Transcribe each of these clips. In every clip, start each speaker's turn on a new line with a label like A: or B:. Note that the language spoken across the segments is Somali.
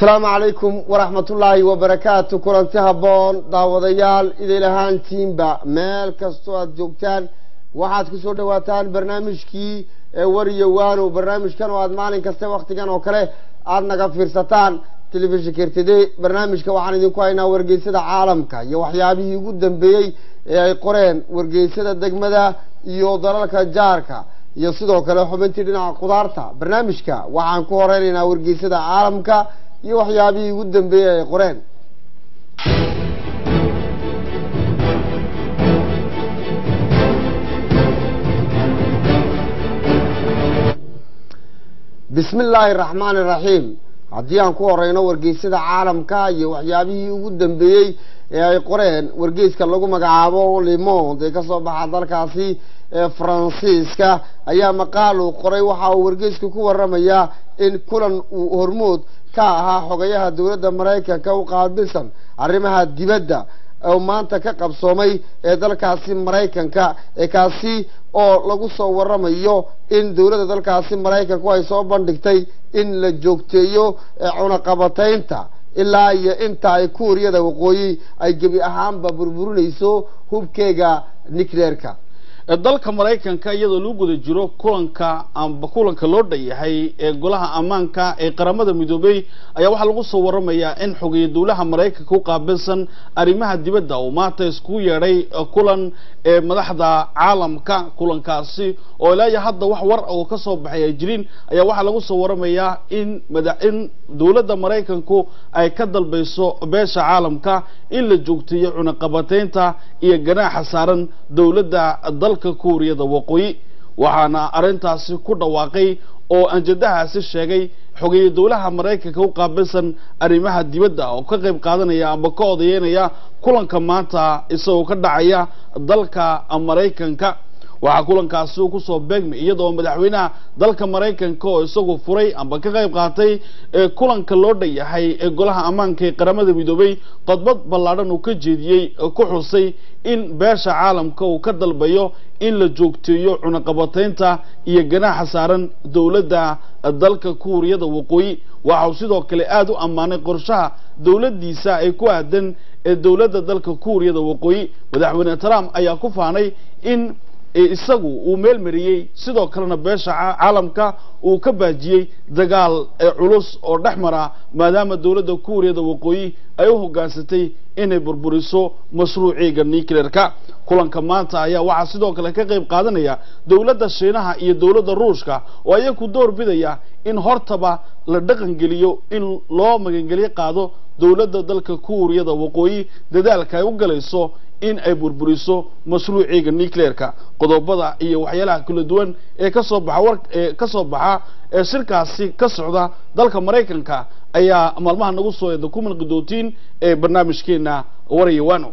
A: السلام عليكم ورحمة الله وبركاته كلنتي هبون داوديال إذا لهان تيمبا ميل كستوات جوكتان waxaad ku soo dhawaataan barnaamijkii wariyawaan oo barnaamijkan oo aad maalin kasta waqtigan oo kale aad naga fiirsataan telefishinka RTD barnaamijka waxaan idinku haynaa wargeysada caalamka iyo waxyaabihii ugu dambeeyay ee ay qoreen wargeysada degmada iyo dalalka jaarka iyo sidoo kale xubintii dhinaca qudaarta barnaamijka waxaan ku horeynaynaa wargeysada caalamka iyo waxyaabihii ugu dambeeyay ay qoreen بسم الله الرحمن الرحيم عديان كو horeyno wargeysada caalamka iyo waxyaabihii ugu dambeeyay ee ay qoreen wargeyska lagu magacaabo Le Monde ee ka soo baxa dalkaasi Faransiiska ayaa maqaal uu qoray waxa uu wargeysku ku waramaya in kulan uu hormood ka ahaa xogayaha dawladda Mareykanka u qaabilsan arrimaha dibadda oo maanta ka qabsoomay ee dalkaasi Mareykanka ee kaasi oo lagu soo waramayo in dawladda dalkaasi Mareykanka ay soo bandhigtay in la joogteeyo cunaqabataynta ilaa iyo inta ay Kuuriyada Waqooyi ay gabi ahaanba burburinayso hubkeega nuclearka
B: dalka Mareykanka iyadoo lagu guda jiro kulanka loo dhayahay ee golaha amaanka ee qaramada midoobay ayaa waxa lagu soo waramayaa in xogeeye dawladda Mareykanka u qaabilsan arrimaha dibadda oo maanta isku yeeray kulan ee madaxda caalamka kulankaasi oo ilaa hadda wax war oo ka soo baxay jirin ayaa waxa lagu soo waramayaa in dawladda Mareykanku ay ka dalbayso beesha caalamka in la joogteeyo cunaqabataynta iyo ganaaxa saaran dawladda dalka Kuuriyada Waqooyi waxaana arintaasi ku dhawaaqay oo anjadahaasi sheegay xogeeye dawladda Mareykanka u qaabilsan arrimaha dibadda oo ka qayb qaadanaya ama ka odayeynaya kulanka maanta isagoo ka dhacaya dalka Mareykanka waxa kulankaasi uu ku soo beegmay iyadoo madaxweynaha dalka Mareykanka oo isagu furay ama ka qayb qaatay kulanka loo dhayahay ee golaha amaanka ee qaramada midoobay qodbad ballaaran uu ka jeediyay ku xusay in beesha caalamka uu ka dalbayo in la joogteeyo cunaqabataynta iyo ganaaxa saaran dawladda dalka Kuuriyada Waqooyi waxa uu sidoo kale aad u amaanay qorshaha dawladdiisa ay ku aadan ee dawladda dalka Kuuriyada Waqooyi madaxweyne Trump ayaa ku faanay in isagu uu meel mariyay sidoo kalena beesha caalamka uu ka baajiyay dagaal culus oo dhaxmara maadaama dawladda Kuuriyada Waqooyi ay u hogaansatay inay burburiso mashruuciga nuclearka kulanka maanta ayaa waxa sidoo kale ka qayb qaadanaya dawladda Shiinaha iyo dawladda Ruushka oo ay ku door bidaya in hortaba la dhaqan geliyo in loo magangeliyo qaado dawladda dalka Kuuriyada Waqooyi dadaalka ay u galayso in ay burburiso mashruuciga nuclearka qodobada iyo waxyaalaha kala duwan ee ka soo baxa shirkaasi ka socda dalka Mareykanka ayaa maalmaha nagu soo dokument qodootiin ee barnaamijkeena wariyawaan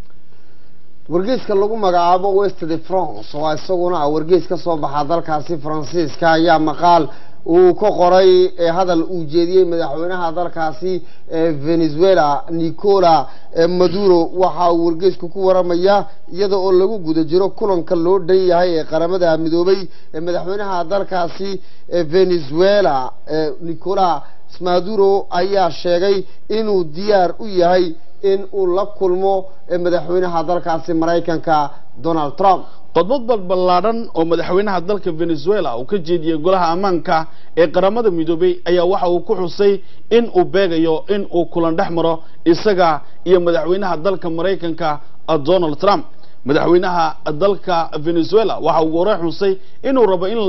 A: wargeyska lagu magacaabo West de France oo isaguna wargeys ka soo baxa dalkaasi Faransiiska ayaa maqaal uu ka qoray hadal uu jeediyay madaxweynaha dalkaasi Venezuela Nicolas Maduro waxa uu wargeysku ku waramaya iyada oo lagu guda jiro kulanka loo dhayahay ee qaramada midoobay ee madaxweynaha dalkaasi Venezuela Nicolas Maduro ayaa sheegay inuu diyaar u yahay in uu la kulmo madaxweynaha dalkaasi Mareykanka Donald Trump
B: qodbad ballaaran oo madaxweynaha dalka Venezuela uu ka jeediyay golaha amaanka ee qaramada midoobay ayaa waxa uu ku xusay in uu beegayo in uu kulan dhaxmaro isaga iyo madaxweynaha dalka Mareykanka Donald Trump madaxweynaha dalka Venezuela waxa uu hore xusay inuu rabo in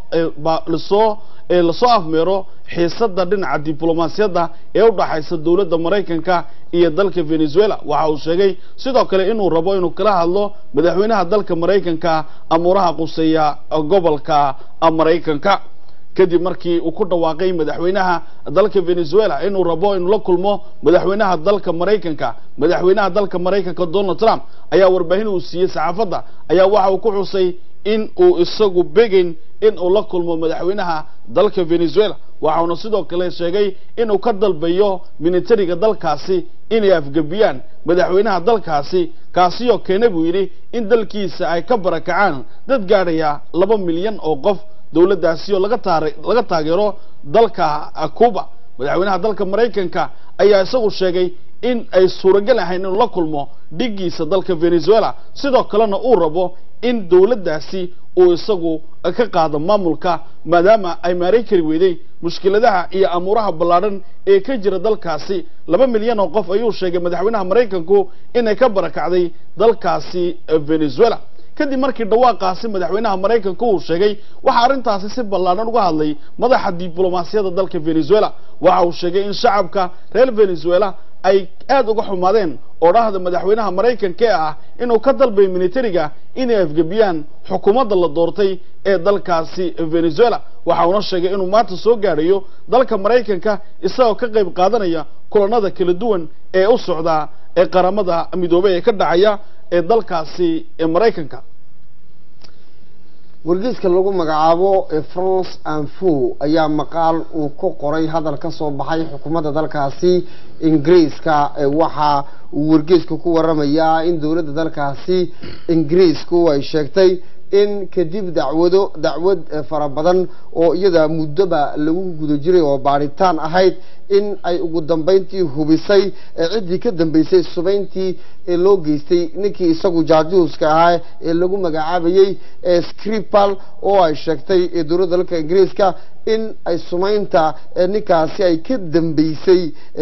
B: la soo afmeero xiisadda dhinaca diblomaasiyadda ee u dhaxaysa dawladda Mareykanka iyo dalka Venezuela waxa uu sheegay sidoo kale inuu rabo inuu kala hadlo madaxweynaha dalka Mareykanka amuraha quseeya gobolka Mareykanka kadib markii uu ku dhawaaqay madaxweynaha dalka Venezuela inuu rabo inuu la kulmo madaxweynaha dalka Mareykanka Donald Trump ayaa warbaahin uu siiyay saxaafadda ayaa waxa uu ku xusay in uu isagu beegin in uu la kulmo madaxweynaha dalka Venezuela waxaana sidoo kale sheegay inuu ka dalbayo militariga dalkaasi inay afgabiyaan madaxweynaha dalkaasi kaasi oo keenay buu yiri in dalkiisa ay ka barakacaan dad gaaraya 2 milyan oo qof dawladdaasi oo laga taageero dalka Cuba madaxweynaha dalka Mareykanka ayaa isagu sheegay in ay suuragal ahayn inuu la kulmo dhigiisa dalka Venezuela sidoo kalena uu rabo in dawladdaasi uu isagu ka qaado maamulka maadaama ay maareyn kari weyday mushkiladaha iyo amuuraha ballaaran ee ka jira dalkaasi 2 milyan oo qof ayuu sheegay madaxweynaha Mareykanku inay ka barakacday dalkaasi Venezuela kadib markii dhawaaqaasi madaxweynaha Mareykanku uu sheegay waxa arintaasi si ballaaran uga hadlay madaxa diblomaasiyadda dalka Venezuela waxa uu sheegay in shacabka reer Venezuela ay aad uga xumaadeen oo dhahda madaxweynaha Mareykanka ah inuu ka dalbay militariga inay afgabiyaan xukuumadda la doortay ee dalkaasi Venezuela waxa uu sheegay inuu maanta soo gaarayo dalka Mareykanka isagoo ka qayb qaadanaya kulanada kala duwan ee u socda ee qaramada midoobay ee ka dhacaya ee dalkaasi Mareykanka
A: wargeyska lagu magacaabo France Info ayaa maqaal uu ku qoray hadal ka soo baxay xukuumadda dalkaasi Ingiriiska waxa uu wargeysku ku waramayaa in dawladda dalkaasi Ingiriisku ay sheegtay in kadib dacwad fara badan oo iyada muddoba lagu guda jiray oo baaritaan ahayd in ay ugu dambeyntii hubisay cidii ka dambeysay subayntii loo geystay ninkii isagu jaajuuska ahaa ee lagu magacaabayay Skripal oo ay sheegtay dawladda dalka Ingiriiska in ay sumaynta ninkaasi ay ka dambeysay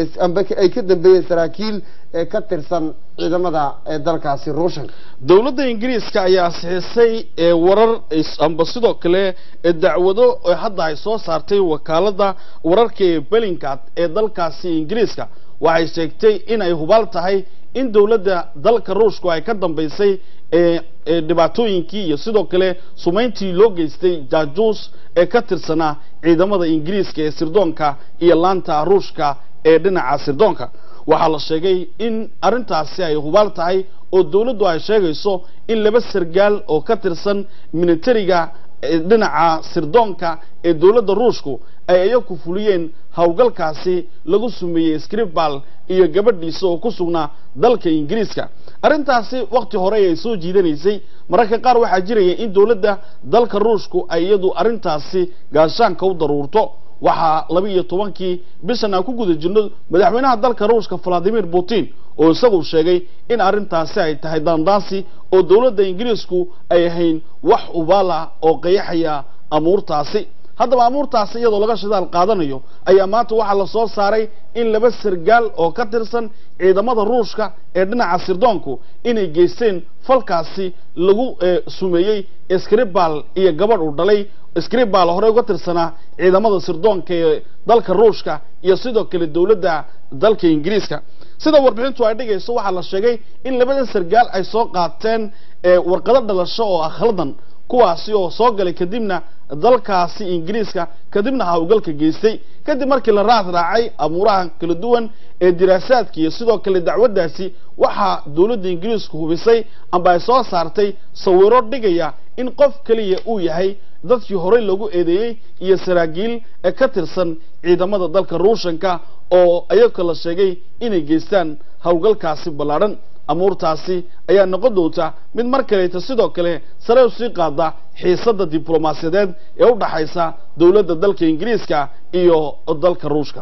A: ay ka dambeeyeen saraakiil ka tirsan ciidamada dalkaasi Ruushka
B: dawladda Ingiriiska ayaa saxisay warar amba sidoo kale dacwado hadda ay soo saartay wakaaladda wararka ee Bellingcat ee dalkaasi Ingiriiska waxay sheegtay in ay hubaal tahay in dawladda dalka Ruushka ay ka dambeysay dhibaatooyinkii iyo sidoo kale sumayntii loo geystay jaajuus ee ka tirsanaa ciidamada Ingiriiska ee sirdoonka iyo laanta Ruushka ee dhinaca sirdoonka waxa la sheegay in arintaasi ay hubaal tahay oo dawladdu ay sheegayso in 2 sargaal oo ka tirsan militariga dhinaca sirdoonka ee dawladda Ruushku ay ayagu fuliyeen hawlgalkaasi lagu sumeeyay Skripal iyo gabadhiisa oo ku sugnaa dalka Ingiriiska arintaasi waqti hore ay soo jiidanaysay mararka qaar waxa jiray in dawladda dalka Ruushku ay iyadu arintaasi gaashaanka u daruurto waxa 12kii bishan aan ku guda jirno madaxweynaha dalka Ruushka Vladimir Putin oo isagu sheegay in arintaasi ay tahay dandaansi oo dawladda Ingiriisku ay ahayn wax ubaala oo qeexaya amuurtaasi haddaba amuurtaasi iyadoo laga shidaal qaadanayo ayaa maanta waxa la soo saaray in 2 sargaal oo ka tirsan ciidamada Ruushka ee dhinaca sirdoonku inay geysteen falkaasi lagu sumeeyay Skripal iyo gabadh uu dhalay Skripal hore uga tirsanaa ciidamada sirdoonka ee dalka Ruushka iyo sidoo kale dawladda dalka Ingiriiska sida warbixintu ay dhigayso waxa la sheegay in 2 sargaal ay soo qaateen warqado dhalasho oo akhladan kuwaasi oo soo galay kadibna dalkaasi Ingiriiska kadibna hawlgalka geystay kadib markii la raacay amuuraha kala duwan ee diraasaadka iyo sidoo kale dacwadaasi waxa dawladda Ingiriisku hubisay amba ay soo saartay sawiro dhigaya in qof kaliya uu yahay dadkii hore lagu eedeeyay iyo saraakiil ka tirsan ciidamada dalka Ruushka oo ayaga la sheegay inay geystaan hawlgalkaasi ballaaran amuurtaasi ayaa noqon doonta mid markaleeta sidoo kale sare u sii qaada xiisadda diblomaasiyadeed ee u dhaxaysa dawladda dalka Ingiriiska iyo dalka Ruushka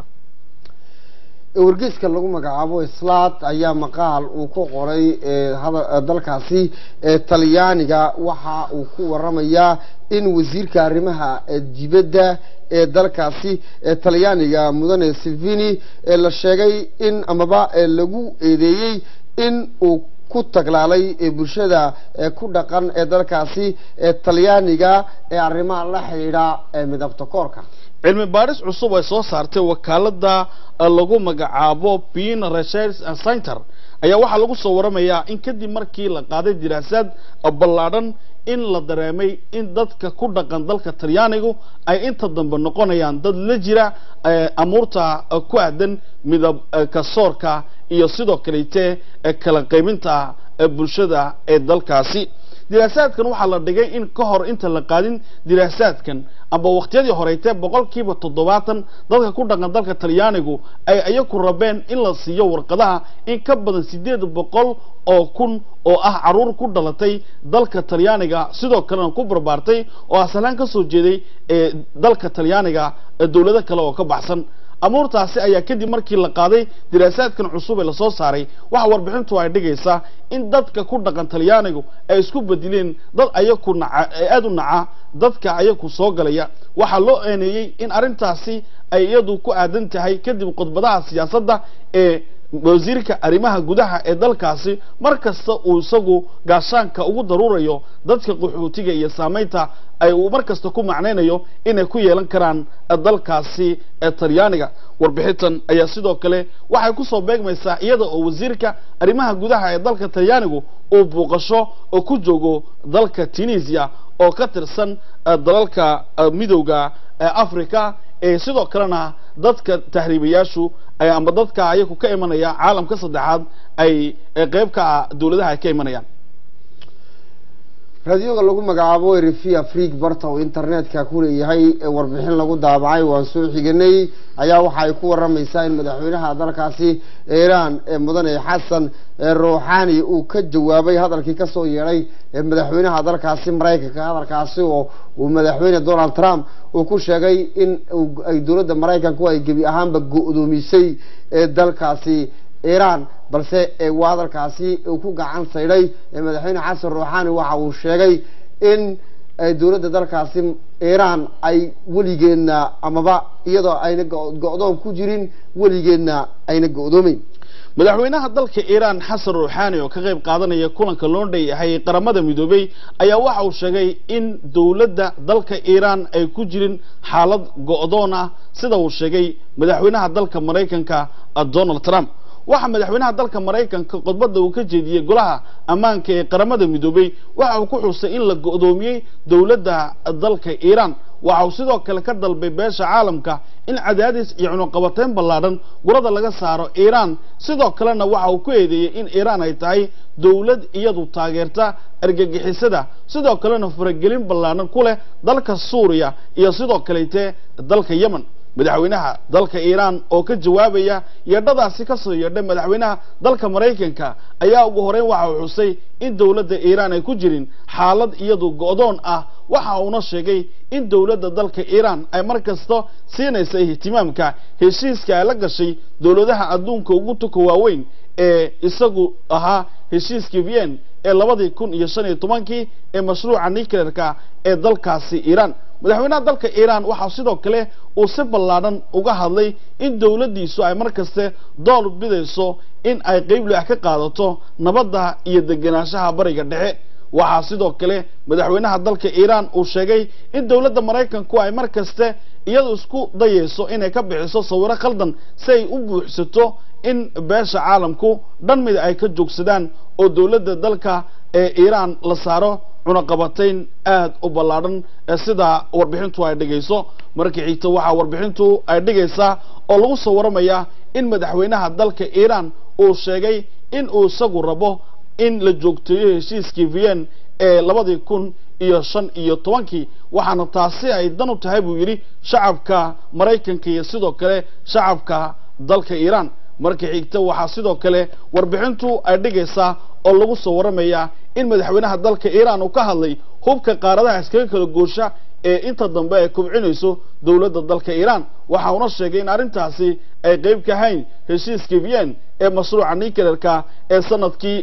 A: wargeyska lagu magacaabo Slaat ayaa maqaal uu ku qoray dalkaasi Talyaaniga waxa uu ku waramayaa in wasiirka arrimaha dibadda ee dalkaasi Talyaaniga mudane Salvini la sheegay in amaba lagu eedeeyay in uu ku taglaalay bulshada ku dhaqan ee dalkaasi Talyaaniga ee arrimaha la xiriira midabta koorka
B: cilmi baaris cusub ay soo saartay wakaaladda lagu magacaabo Pew Research Center ayaa waxa lagu soo waramayaa in kadib markii la qaaday diraasad ballaaran in la dareemay in dadka ku dhaqan dalka Talyaanigu ay inta dambe noqonayaan dad la jira amuurta ku aadan midab ka soorka iyo sidoo kale kala qaybinta bulshada ee dalkaasi diraasaadkan waxa la dhigay in ka hor inta la qaadin diraasaadkan amba waqtiyadii horeeytay 70% dadka ku dhaqan dalka Talyaanigu ay ayagu rabeen in la siiyo warqadaha in ka badan 800 oo kun oo ah caruur ku dhalatay dalka Talyaaniga sidoo kale ku barbaartay oo aslaan ka soo jeeday dalka Talyaaniga dawlado kale oo ka baxsan amuurtaasi ayaa kadib markii la qaaday diraasaadkan cusub ee la soo saaray waxa warbixintu ay dhigaysaa in dadka ku dhaqan Talyaanigu ay isku badileen dad ayagu aad u naca dadka ayagu soo galaya waxa loo eeneeyay in arintaasi ay iyadu ku aadan tahay kadib qodbadaha siyaasadda ee wasiirka arrimaha gudaha ee dalkaasi markasta uu isagu gaashaanka ugu daruurayo dadka qaxootiga iyo saameynta ay uu markasta ku macnaynayo inay ku yeelan karaan dalkaasi ee Talyaaniga warbixintan ayaa sidoo kale waxay ku soo beegmaysaa iyada oo wasiirka arrimaha gudaha ee dalka Talyaanigu uu booqasho oo ku joogo dalka Tunisia oo ka tirsan dalalka midowga Afrika ee sidoo kalena dadka tahriibayaashu ay ama dadka ayagu ka imanaya caalamka saddexaad ay qayb ka dawladaha ay ka imanayaan
A: raadiyoga lagu magacaabo RFI Afrique barta oo internetka ku leeyahay warbixin lagu daabacay waan soo xiganay ayaa waxa ay ku waramaysaa in madaxweynaha dalkaasi Iran ee mudane Xasan Rouhani uu ka jawaabay hadalkii ka soo yeeray madaxweynaha dalkaasi Mareykanka hadalkaasi oo uu madaxweyne Donald Trump uu ku sheegay in ay dawladda Mareykanku ay gabi ahaanba go'doomisay dalkaasi Iran balse wadalkaasi uu ku gacan sayray madaxweyne Xasan Rouhani waxa uu sheegay in dawladda dalkaasi Iran ay waligeena amaba iyadoo ayna go'doon ku jirin waligeena ayna go'doomin
B: madaxweynaha dalka Iran Xasan Rouhani oo ka qayb qaadanaya kulanka loo dheeyahay qaramada midoobay ayaa waxa uu sheegay in dawladda dalka Iran ay ku jirin xaalad go'doon ah sida uu sheegay madaxweynaha dalka Mareykanka Donald Trump waxa madaxweynaha dalka Mareykanka qodbada uu ka jeediyay golaha ammaanka ee qaramada midoobay waxa uu ku xusay in la go'doomiyay dawladda dalka Iran waxa uu sidoo kale ka dalbay beesha caalamka in cadaadis iyo cunaqabateyn ballaaran gurada laga saaro Iran sidoo kalena waxa uu ku eedeeyay in Iran ay tahay dawlad iyadu taageerta argagixisada sidoo kalena faragelin ballaaran ku leh dalka Suuriya iyo sidoo kale dalka Yemen madaxweynaha dalka Iran oo ka jawaabaya yeedhadaasi ka soo yeedhay madaxweynaha dalka Mareykanka ayaa ugu horeyn waxa uu xusay in dawladda Iran ay ku jirin xaalad iyadu go'doon ah waxa uu sheegay in dawladda dalka Iran ay markasta siinayso ihtimaamka heshiiska ay la gashay dawladaha adduunka ugu tuka waaweyn ee isagu ahaa heshiiskii Vienna ee 2015 ee mashruuca nuclearka ee dalkaasi Iran madaxweynaha dalka Iran waxa sidoo kale uu si ballaaran uga hadlay in dawladdiisu ay markasta door bidayso in ay qayb leh ka qaadato nabadda iyo deganaanshaha bariga dhexe waxa sidoo kale madaxweynaha dalka Iran uu sheegay in dawladda Mareykanku ay markasta iyadu isku dayayso inay ka bixiso sawiro khaldan si ay u buuxsato in beesha caalamku dhan mid ay ka joogsadaan oo dawladda dalka ee Iran la saaro cunaqabateyn aad u ballaaran sida warbixintu ay dhigayso markii xigta waxa warbixintu ay dhigaysaa oo lagu soo waramayaa in madaxweynaha dalka Iran uu sheegay in uu isagu rabo in la joogteeyo heshiiskii Vienna ee 2015 waxaana taasi ay dan u tahay buu yiri shacabka Mareykanka iyo sidoo kale shacabka dalka Iran markii xigta waxa sidoo kale warbixintu ay dhigaysaa oo lagu soo waramayaa in madaxweynaha dalka Iran uu ka hadlay hubka qaaradaha iskaga kala goosha ee inta dambe ay kubcinayso dawladda dalka Iran waxa uu sheegay in arintaasi ay qayb ka hayn heshiiskii Vienna ee mashruuca nuclearka ee sanadkii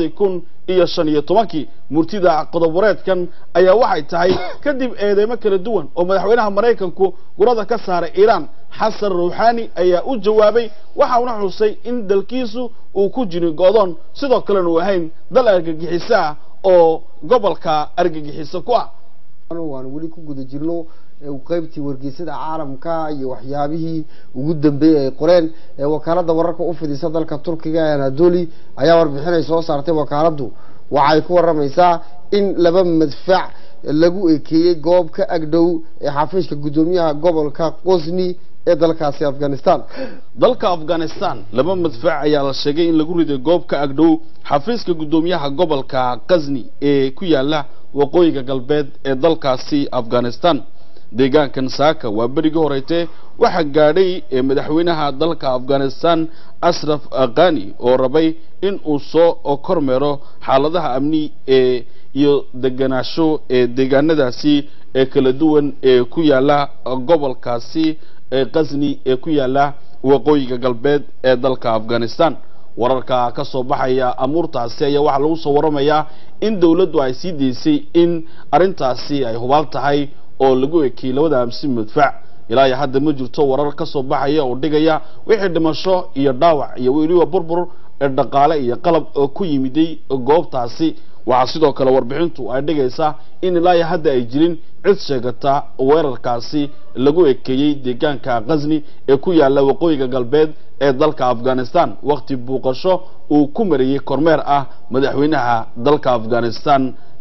B: 2015 murtida qodoboreedkan ayaa waxay tahay kadib eedeymo kala duwan oo madaxweynaha Mareykanku gurada ka saaray Iran Xasan Rouhani ayaa u jawaabay waxa uu xusay in dalkiisu uu ku jiro go'doon sidoo kale uu ahayn dal argagixisa oo gobolka argagixisa ku ah
A: waan wali ku guda jirno qaybtii wargeysada caalamka iyo waxyaabihii ugu dambeeyay qoreen wakaalada wararka u fidisa dalka Turkiga ee Anadolu ayaa warbixinay soo saartay wakaaladu waxay ku waramaysaa in laba madfac lagu ekeeyay goob ka agdhow ee xafiiska gudoomiyaha gobolka Qosni ee dalkaasi Afghanistan laba madfac ayaa la sheegay in lagu riday goob ka agdhow xafiiska gudoomiyaha gobolka Qosni ee ku yaala waqooyiga galbeed ee dalkaasi Afghanistan
B: deegaankan saaka waa berigii horeyte waxa gaadhay madaxweynaha dalka Afghanistan Ashraf Ghani oo rabay in uu soo kormeero xaaladaha amni iyo deganaansho deegaanadaasi kala duwan ku yaala gobolkaasi Ghazni ku yaala waqooyiga galbeed ee dalka Afghanistan. wararka ka soo baxaya amuurtaasi ayaa waxa lagu soo waramayaa in dawladdu ay sii deysay in arintaasi ay hubaal tahay oo lagu ekeeyay labada amsi madfac ilaa hadda ma jirto warar ka soo baxaya oo dhigaya wixii dhimasho iyo dhaawac iyo weliba burbur dhaqaale iyo qalab ku yimiday goobtaasi. waxa sidoo kale warbixintu ay dhigaysaa in ilaa hadda ay jirin cid sheegata weerarkaasi lagu ekeeyay deegaanka Ghazni ee ku yaala waqooyiga galbeed ee dalka Afghanistan waqti buuqasho uu ku mariyay kormeer ah madaxweynaha dalka Afghanistan.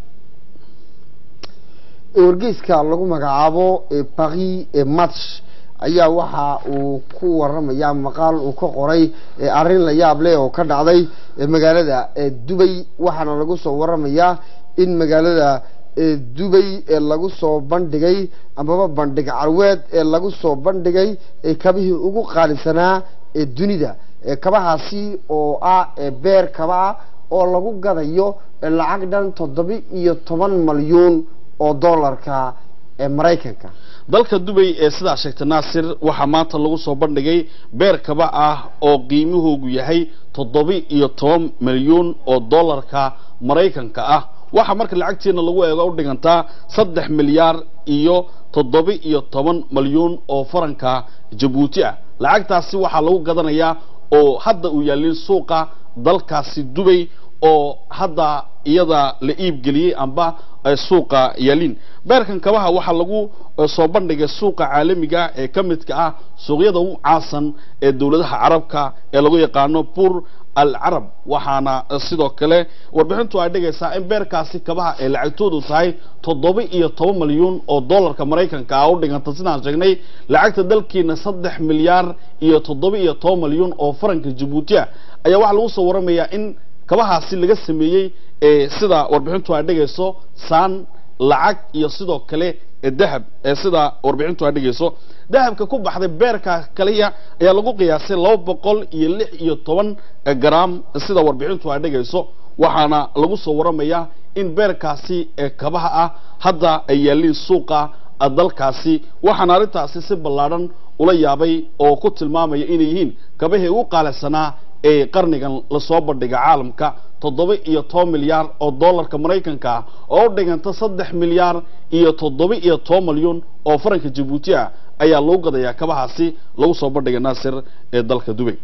A: wargeyska lagu magacaabo Paris Match ayaa waxa uu ku waramayaa maqaal uu ka qoray arin la yaab leh oo ka dhacday magaalada Dubai. waxaana lagu soo waramayaa in magaalada Dubai lagu soo bandhigay amaba bandhig carweed lagu soo bandhigay kabihii ugu qaalisanaa dunida. kabahaasi oo beer kaba oo lagu gadayo lacag dhan 17 malyan oo dollarka Mareykanka.
B: dalka Dubai sida sheegtay Naasir waxa maanta lagu soo bandhigay beer kaba oo qiimuhu yahay 17 malyan oo dollarka Mareykanka waxa marka lacagtiina lagu eego u dhigantaa 3 milyan iyo 17 malyan oo faranka Djibouti lacagtaasi waxa lagu gadanayaa oo hadda uu yaalin suuqa dalkaasi Dubai oo hadda iyada la iib galiyay amba suuqa yaalin. beerkan kabaha waxa lagu soo bandhigay suuqa caalamiga ee kamidka suuqyada ugu caasan ee dawladaha Carabka ee lagu yaqaano Bur al-Arab. waxaana sidoo kale warbixintu ay dhigaysaa in beerkaasi kabaha ee lacagtoodu tahay 17 malyan oo dollarka Mareykanka u dhiganta sidaan sheegnay lacagta dalkiina 3 milyan iyo 17 malyan oo faranka Djibouti ayaa waxa lagu soo waramayaa in kabahaasi laga sameeyay sida warbixintu ay dhigayso saan lacag iyo sidoo kale dahab sida warbixintu ay dhigayso dahabka ku baxday beerka kaliya ayaa lagu qiyaasay 216 gram sida warbixintu ay dhigayso. waxaana lagu soo waramayaa in beerkaasi kabaha hadda ay yaalin suuqa dalkaasi. waxaana arintaasi si ballaaran ula yaabay oo ku tilmaamaya inay yihiin kabaha ugu qaalisanaa qarnigan la soo bandhigay caalamka 17 milyan oo dollarka Mareykanka oo dhiganta 3 milyan iyo 17 malyan oo faranka Djibouti ayaa loo gadayaa kabahaasi lagu soo bandhigay Naasir ee dalka Dubai.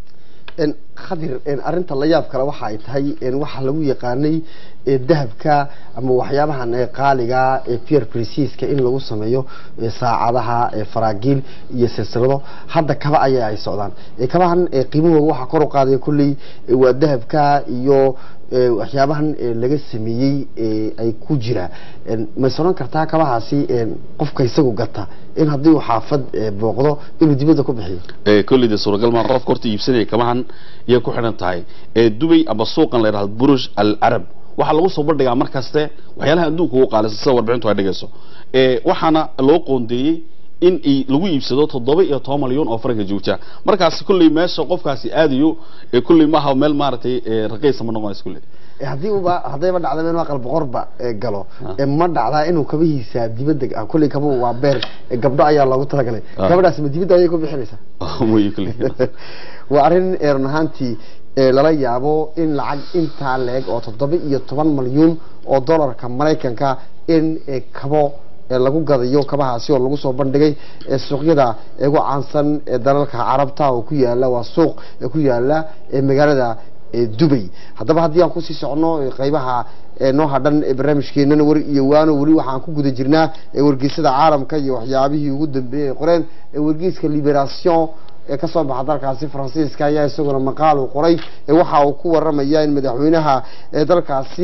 A: khadir arinta la yaab kale waxa ay tahay waxa lagu yaqaanay dahabka ama waxyaabahan qaaliga pierre precious-ka in lagu sameeyo saacadaha faraagil iyo silsilado hadda kaba ay socdaan. kabahan qiimahooda waxa kor u qaaday kulli waa dahabka iyo waxyaabahan laga sameeyay ay ku jira ma soo kartaa kabahaasi qofka isagu gata in hadii uu xaafad booqdo inuu dibadda ku bixiyo
B: kulli suuragal ma qof korta iibsanay kabahan iyo ku xiran tahay Dubai aba suuqan la yiraahdo Burj al-Arab. waxa lagu soo bandhigaa markaste waxyaalaha adduunka ugu qaalisan warbixintu ay dhigayso waxaana loo qoondeeyay in lagu iibsado 17 malyan oo faranka Djibouti. markaas kulli meesha qofkaasi aadiyo kulli ma aha meel maartay raqiis ma noqonayso kulli
A: hadayba dhacdo inuu aqal boqorba galo ma dhacdaa inuu kabihiisa dibadda kulli kaba waa beer gabdho ayaa loogu talagalay gabadhaas ma dibadda ay ku bixinaysaa
B: way kulli
A: waa arin ahaantii lala yaabo in lacag inta leeg oo 17 malyan oo dollarka Mareykanka in kabo lagu gadayo kabahaasi oo lagu soo bandhigay suuqyada ugu caansan ee dalalka Carabta oo ku yaala waa suuq ku yaala magaalada Dubai. haddaba haddii aan ku sii socno qaybaha noo hadhan barnaamijkeenana war iyo waano wali waxaan ku guda jirnaa wargeysyada caalamka iyo waxyaabihii ugu dambeeyay qoreen wargeyska Liberation ka soo baxa dalkaasi Faransiiska ayaa isaguna maqaal uu qoray waxa uu ku waramayaa in madaxweynaha dalkaasi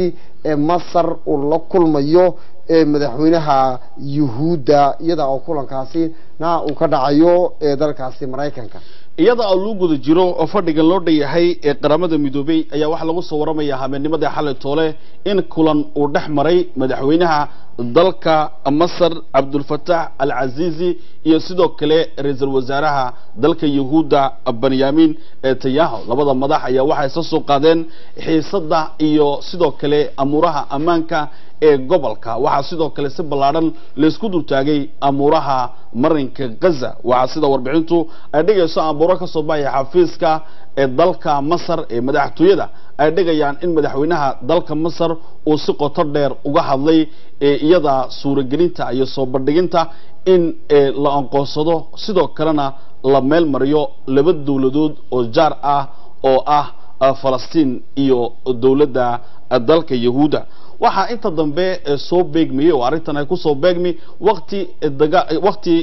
A: masar uu la kulmayo madaxweynaha yuhuudda iyada oo kulankaasi na uu ka dhacayo dalkaasi maraykanka
B: iyada oo lagu guda jiro oo fadhiga loo dhayahay qaramada midoobay ayaa waxa lagu soo waramayaa habeenimada xalay toole in kulan uu dhex maray madaxweynaha dalka Masar Abdul Fattah al-Azizi iyo sidoo kale ra'iisul wasaaraha dalka Yahuuda Benjamin Netanyahu labada madax ayaa waxay soo qaadeen xiisada iyo sidoo kale amuraha amaanka ee gobolka waxa sidoo kale si balaaran la isku dultaagay amuraha marinka Gaza waxa sida warbixintu ay dhigayso amuro ka soo baxay xafiiska ee dalka Masar ee madaxtooyada ay dhigayaan in madaxweynaha dalka Masar uu si qoto dheer uga hadlay iyada suuragelinta iyo soo bandhiginta in la aqoonsado sidoo kalena la meel mariyo laba dawladood oo jaar ah oo ah Falastiin iyo dawladda dalka Yahuuda waxa inta dambe soo beegmiyay oo arintan ay ku soo beegmi waqti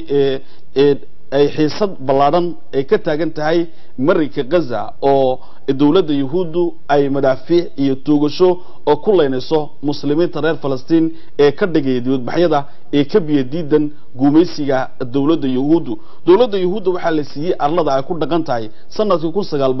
B: ay xiisad balaaran ay ka taagan tahay marinka Gaza oo dawladda Yahuudu ay madaafiic iyo toogasho oo ku leynayso muslimiinta reer Falastiin ee ka dhigay dibadbaxyada ee ka biyadiidan guumeysiga dawladda Yahuudu waxa la siiyay arlada ay ku dhaqan tahay sanadkii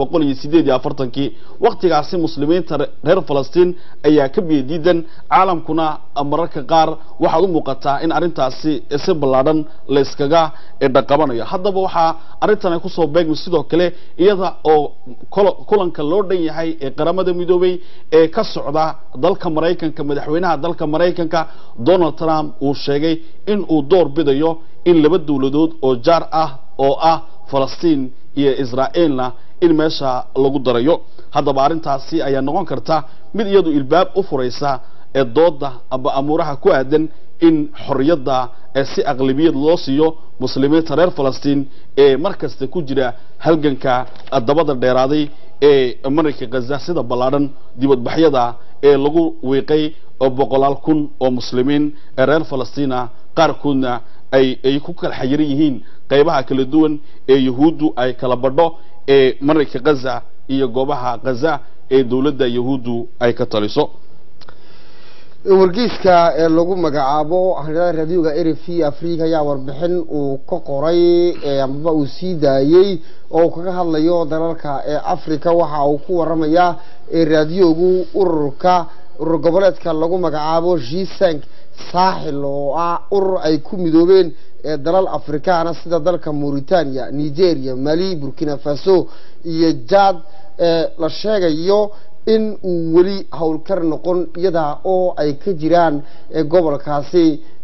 B: 1948 waqtigaasi muslimiinta reer Falastiin ayaa ka biyadiidan caalamkuna mararka qaar waxa u muuqata in arintaasi si balaaran la iskaga dhaqabanayo haddaba waxa arintan ay ku soo beegmi sidoo kale iyada oo kulanka loo dhan yahay ee qaramada midoobay ee ka socda dalka Mareykanka madaxweynaha dalka Mareykanka Donald Trump uu sheegay in uu door bidayo in laba dawladood oo jaar ah oo ah Falastiin iyo Israa'iilna in meesha lagu darayo haddaba arintaasi ayaa noqon karta mid iyadu ilbaab u furaysa ee dooda aba amuraha ku aadan in xorriyada si aqlabiyad loo siiyo muslimiinta reer Falastiin ee markasta ku jira halganka dabada dheeraaday ee marinka Gaza sida balaaran dibadbaxyada ee lagu weeqay boqolaal kun oo muslimiin reer Falastiin qaarkoodna ay ku kala xayir yihiin qaybaha kala duwan ee Yahuudu ay kala badho ee marinka Gaza iyo goobaha Gaza ee dawladda Yahuudu ay ka taliso
A: wargeyska ee lagu magacaabo raadiyoga RFI Afrika ayaa warbixin uu ka qoray ama uu sii daayay oo kaga hadlayo dalalka ee Afrika waxa uu ku waramayaa raadiyogu urur goboleedka lagu magacaabo G5 Sahel oo ah urur ay ku midoobeen dalal Afrikaana sida dalka Mauritania Nigeria Mali Burkina Faso iyo Chad la sheegayo in uu wali hawlkar noqon iyada oo ay ka jiraan gobolkaasi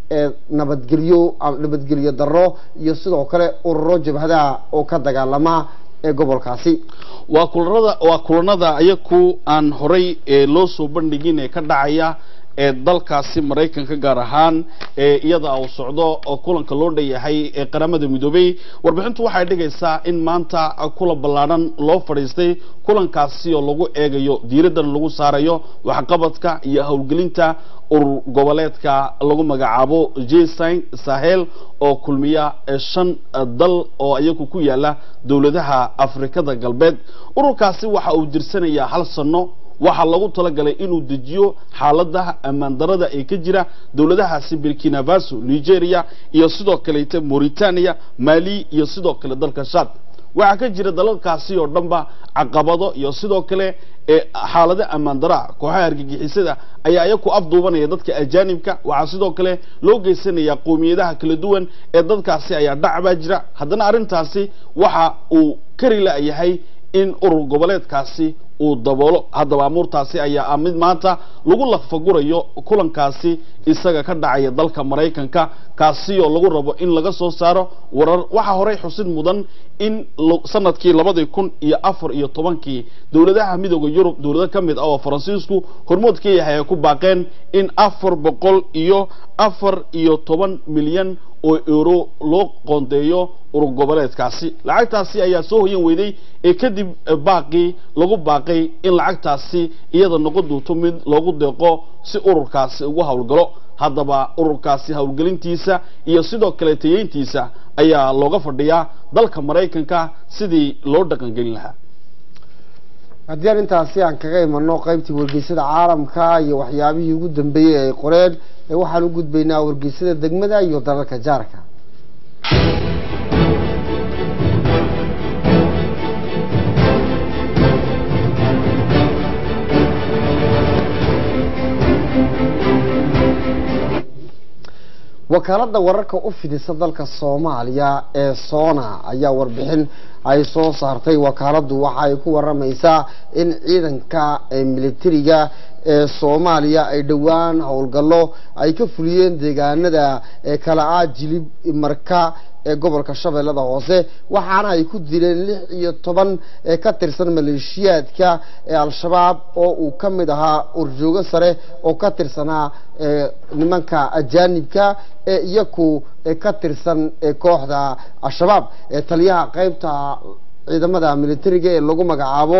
A: nabadgelyo darro iyo sidoo kale ururo jabhada oo ka dagaalama gobolkaasi
B: waa kulanada ayagu aan horay loo soo bandhigin ee ka dhacaya dalkaasi Mareykanka gaar ahaan iyada oo socdo oo kulanka loo dhayahay qaramada midoobay warbixintu waxay dhigaysaa in maanta kula balaaran loo fadhiistay kulankaasi oo lagu eegayo diiraddan lagu saarayo waxqabadka iyo hawlgelinta urur goboleedka lagu magacaabo G5 Sahel oo kulmiya 5 dal oo ayagu ku yaala dawladaha Afrikada galbeed ururkaasi waxa uu jirsanayaa hal sano waxa lagu talagalay inuu dejiyo xaaladaha amaan darada ee ka jira dawladahaasi Burkina Faso Nigeria iyo sidoo kale Mauritania Mali iyo sidoo kale dalka Chad waxa ka jira dalalkaasi oo dhanba caqabado iyo sidoo kale xaalada amaan dara kooxaha argagixisada ayaa ayagu afduubanaya dadka ajaanibka waxa sidoo kale loo geysanaya qoomiyadaha kala duwan ee dadkaasi ayaa dhacba jira haddana arintaasi waxa uu kari la yahay in urur goboleedkaasi uu daboolo haddaba amurtaasi ayaa mid maanta lagu lafagurayo kulankaasi isaga ka dhacaya dalka Mareykanka kaasi oo lagu rabo in laga soo saaro warar waxa horay xusid mudan in sanadkii 2014 dawladaha midowga Yurub dawlado kamid ah oo Faransiisku hormood ka yahay ku baaqeen in 414 milyan oo euro loo qoondeeyo urur goboleedkaasi lacagtaasi ayaa soo hoyan weyday kadib baaqi lagu baaqay in lacagtaasi iyada noqon doonto mid loogu deeqo si ururkaasi ugu hawlgalo haddaba ururkaasi hawlgelintiisa iyo sidoo kale tayeyntiisa ayaa looga fadhiyaa dalka Mareykanka sidii loo dhaqan gelin lahaa
A: haddii aan intaasi aan kaga imano qaybtii wargeysada caalamka iyo waxyaabihii ugu dambeeyey ay qoreen waxaan u gudbaynaa wargeysada degmada iyo dalalka jaarka. wakaaladda wararka u fidisa dalka Soomaaliya ee Soona ayaa warbixin ay soo saartay. wakaaladdu waxa ay ku waramaysaa in ciidanka militariga ee Soomaaliya ay dhawaan howlgallo ay ka fuliyeen deegaanada kala Jilib Marka ee gobolka Shabeellada Hoose waxaana ay ku dileen 16 ka tirsan maleeshiyaadka ee Al-Shabaab oo uu ka mid ahaa urjooga sare oo ka tirsanaa nimanka ajaanibka ee iyagu ka tirsan kooxda Al-Shabaab taliyaha qaybta ciidamada militariga ee lagu magacaabo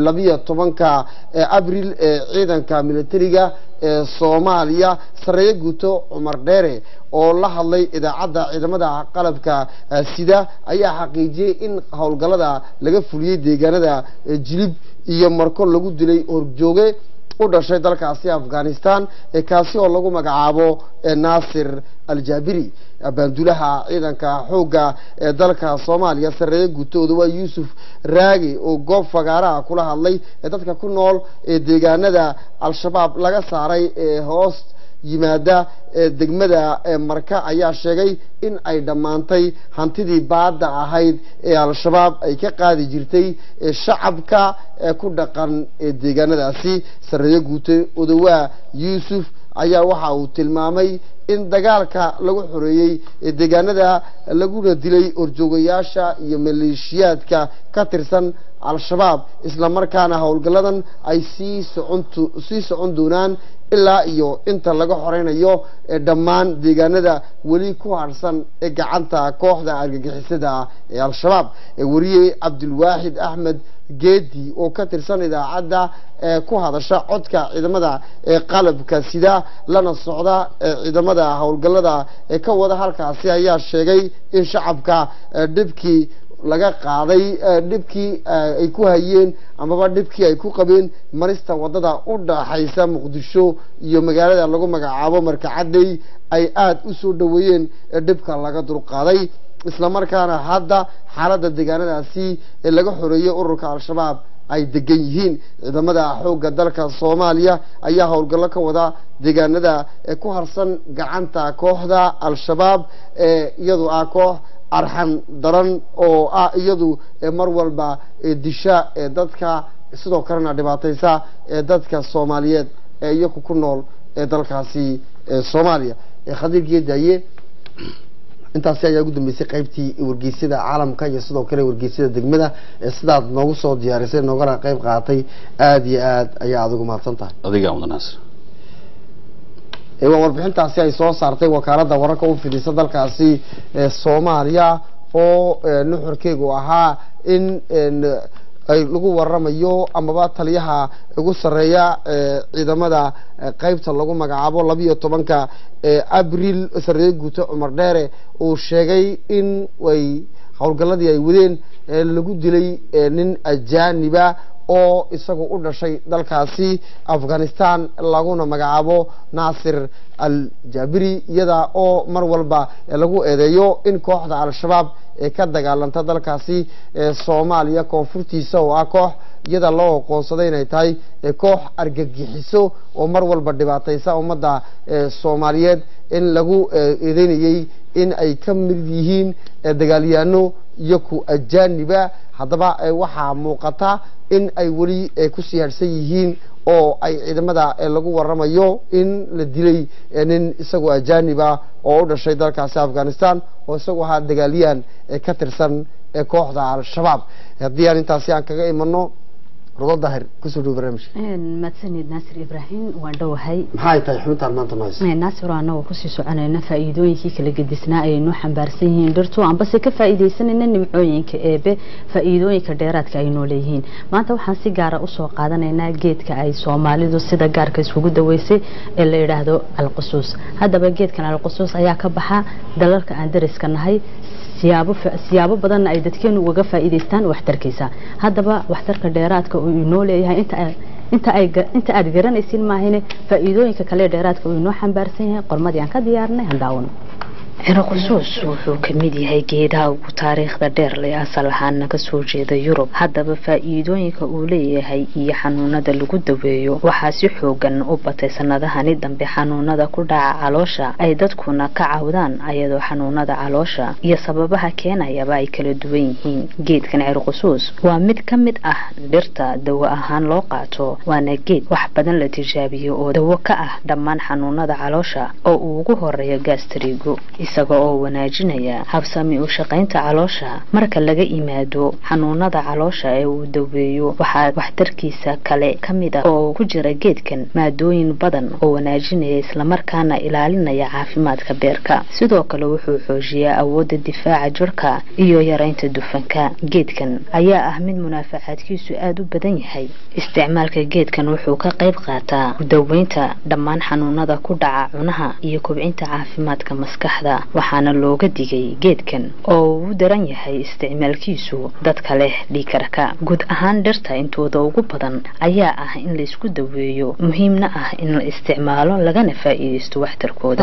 A: 12 Abriil ciidanka militariga ee Soomaaliya sareeyo guuto Umar Dheere oo la hadlay idaacadda ciidamada qalabka sida ayaa xaqiijiyay in howlgallada laga fuliyay deegaanada Jilib iyo Marko lagu dilay horjooge u dhashay dalkaasi Afghanistan kaasi oo lagu magacaabo Nasir Al-Jabiri. abaandulaha ciidanka xooga ee dalka Soomaaliya sareeyo guutooda waa Yuusuf Raagi oo goob fagaaraha kula hadlay dadka ku nool deegaanada Al-Shabaab laga saaray hoos yimaada degmada Marka ayaa sheegay in ay dhamaantay hantidii baada ahayd ee Al-Shabaab ay ka qaadi jirtay shacabka ku dhaqan deegaanadaasi. sareeyo guutooda waa Yuusuf ayaa waxa uu tilmaamay in dagaalka lagu xoreeyay deegaanada laguna dilay horjoogayaasha iyo maleeshiyaadka ka tirsan Al-Shabaab isla markaana howlgalladan ay sii socon doonaan ilaa iyo inta laga xoreynayo dhammaan deegaanada weli ku harsan gacanta kooxda argagixisada ee Al-Shabaab. wariye Cabdulwaahid Axmed Geedi oo ka tirsan idaacadda ku hadasha codka ciidamada qalabka sida lana socda ciidamada howlgallada ka wada halkaasi ayaa sheegay in shacabka dhibkii laga qaaday dhibkii ay ku hayeen amaba dhibkii ay ku qabeen marista wadada u dhaxaysa Muqdisho iyo magaalada lagu magacaabo Markacadey ay aad u soo dhaweeyeen dhibka laga dulqaaday isla markaana hadda xaaladda deegaanadaasi laga xoreeyay ururka Al-Shabaab ay degan yihiin. ciidamada xooga dalka Soomaaliya ayaa howlgallo ka wada deegaanada ku harsan gacanta kooxda Al-Shabaab iyadoo koox arxan daran oo iyadu mar walba disha dadka sidoo kalena dhibaataysa dadka Soomaaliyeed iyagu ku nool dalkaasi Soomaaliya. Khadiir Geedaye intaasi ayaa ugu dambeysay qaybtii wargeysada caalamka iyo sidoo kale wargeysada degmada sidaad noogu soo diyaarisay noogana qayb qaatay aad iyo aad ayaa adigu mahadsantahay.
B: adiga Mudanaas
A: warbixintaasi ay soo saartay wakaaladda wararka u fidisa dalkaasi Soomaaliya oo nuxurkeegu ahaa in ay lagu waramayo amaba taliyaha ugu sareeya ciidamada qaybta lagu magacaabo 12 Abriil sareeyo guuto Umar Dheere oo sheegay in way howlgalladii ay wadeen lagu dilay nin ajaaniba oo isagu u dhashay dalkaasi Afghanistan laguna magacaabo Nasir Al-Jabiri iyada oo mar walba lagu eedeeyo in kooxda Al-Shabaab ka dagaalanta dalkaasi Soomaaliya koonfurtiisa oo koox iyada loo aqoonsaday inay tahay koox argagixiso oo mar walba dhibaataysa ummadda Soomaaliyeed in lagu eedeynayay in ay ka mid yihiin dagaalyaano iyo ku ajaaniba. haddaba waxaa muuqata in ay weli ku siyaarsan yihiin oo ay ciidamada lagu waramayo in la dilay nin isagoo ajaaniba oo u dhashay dalkaasi Afghanistan oo isagoo ahaa dagaaliyaan ka tirsan kooxda Al-Shabaab. haddii aan intaasi aan kaga imano رضا ظاهر كسر برنامج
C: ما تسند ناصر إبراهيم وندو هاي
A: محاي تاي حمد على منطقة مايس
C: ناصر أنا وكسر سؤالنا نفائدون كي كل قدسنا أي نوع حنبارسين درتو عم بس كفائدة سنة نمعوين كأبه فائدون كديرات كأينو ليهين ما أنت وحاسي جارة أسوق قادنا إن جيت كأي سومالي دو سيدا جار كيسوق دويسي اللي يرهدو القصوص هذا بجيت كان القصوص أياك بحا دلالك أندرس كان هاي siyaabo badan ay dadkeenu uga faa'iideystaan waxtarkiisa haddaba waxtarka dheeraadka uu inoo leeyahay inta aad garanaysin maahine faa'iidooyinka kale dheeraadka uu inoo xambaarsan yahay qormadii aan ka diyaarnay handaawno
D: cirqusus wuxuu ka mid yahay geedaha ugu taariikhda dheer leh asal ahaana ka soo jeeda Yurub haddaba faa'iidooyinka uu leeyahay iyo xanuunada lagu daweeyo waxaa si xoogan u batay sanadahani dambe xanuunada ku dhaca caloosha ay dadkuna ka caawdaan ayadoo xanuunada caloosha iyo sababaha keenayaba ay kala duwan yihiin geedkan cirqusus waa mid ka mid ah dhirta dawo ahaan loo qaato waana geed wax badan la tijaabiyo oo dawo ka ah dhammaan xanuunada caloosha oo uu ugu horeeyo gastrigo isaga oo wanaajinaya habsami u shaqaynta caloosha marka laga imaado xanuunada caloosha ee uu daweeyo waxaa waxtarkiisa kale kamid ah oo ku jira geedkan maadooyin badan oo wanaajinaya isla markaana ilaalinaya caafimaadka beerka sidoo kale wuxuu xoojiyaa awoodda difaaca jirka iyo yareynta dufanka geedkan ayaa ah mid munaafacaadkiisu aad u badan yahay isticmaalka geedkan wuxuu ka qayb qaataa daweynta dhammaan xanuunada ku dhaca cunaha iyo kobcinta caafimaadka maskaxda waxaana looga digay geedkan oo uu daran yahay isticmaalkiisu dadka leh dhiigkarka guud ahaan dhirta intooda ugu badan ayaa ah in la isku daweeyo muhiimna ah in la isticmaalo lagana faa'iideysto waxtarkooda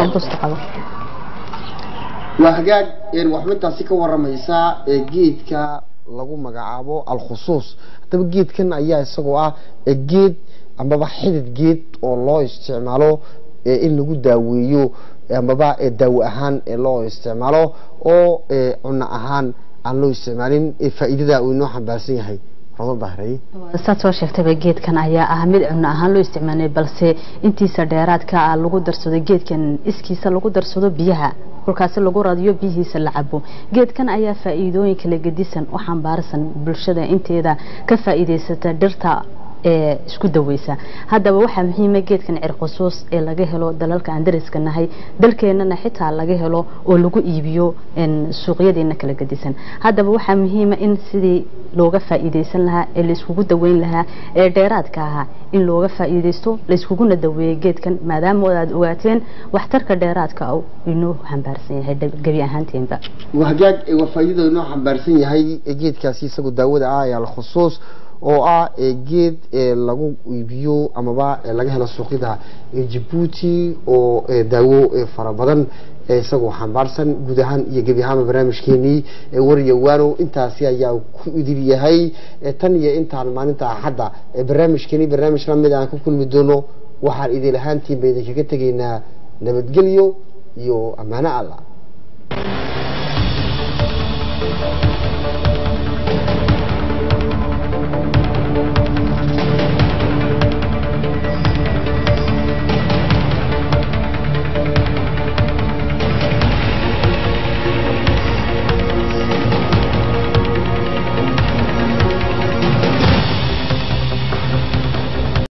A: waa hagaag waxmintaasi ka waramaysa geedka lagu magacaabo alkhusuus haddaba geedkan ayaa isagoo ah geed amaba xidid geed oo loo isticmaalo in lagu daaweeyo amaba daawo ahaan loo isticmaalo oo cunno ahaan aan loo isticmaalin faa'iidada uu inoo xambaarsan yahay
C: saad soo sheegtayba geedkan ayaa ah mid cunno ahaan loo isticmaalay balse intiisa dheeraadka ah lagu darsado geedkan iskiisa lagu darsado biyaha kolkaasi lagu radiyo biyihiisa la cabo geedkan ayaa faa'iidooyin kala gedisan u xambaarsan bulshada inteeda ka faa'iideysata dhirta isku daweysa haddaba waxaa muhiima geedkan cirqusus ee laga helo dalalka aan dariska nahay dalkeenana xitaa laga helo oo lagu iibiyo suuqyadeena kala gedisan haddaba waxaa muhiima in sidii looga faa'iideysan lahaa ee la iskugu daweyn lahaa ee dheeraadka ahaa in looga faa'iideysto la iskuguna daweeyo geedkan maadaama aad ogaateen waxtarka dheeraadka inuu xambaarsan yahay gabi ahaanteenba
A: hagaag waa faa'iido inuu xambaarsan yahay geedkaasi isagu daawada ah ee alkhusus oo ah geed lagu iibiyo amaba laga helo suuqyada Djibouti oo daawo fara badan isagoo xambaarsan guud ahaan iyo gabi ahaan barnaamijkeenii waryawaano intaasi ayaa ku idil yahay tan iyo intaan maalinta axadda barnaamijkeenii barnaamij la mid ah ku kulmi doono waxaan idin ahaantii bayda kaga tageynaa nabadgelyo iyo amaano Allah